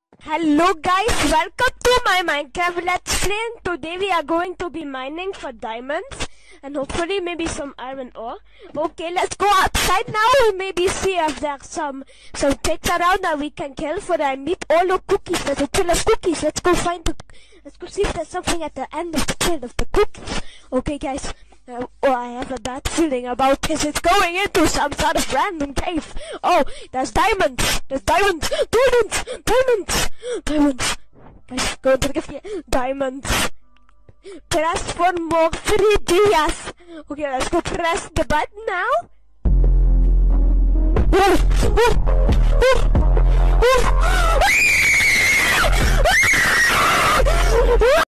Hello guys, welcome to my Minecraft Let's Play. Today we are going to be mining for diamonds and hopefully maybe some iron ore. Okay, let's go outside now and maybe see if there's some pigs around that we can kill for our meat. Oh look, cookies, there's a trail of cookies. Let's go see if there's something at the end of the trail of the cookies. Okay guys. I have a bad feeling about this. It's going into some sort of random cave. Oh, there's diamonds. There's diamonds. Diamonds. Diamonds. Diamonds. Guys, go into the cave. Diamonds. Press for more 3 dias. Okay, let's go press the button now.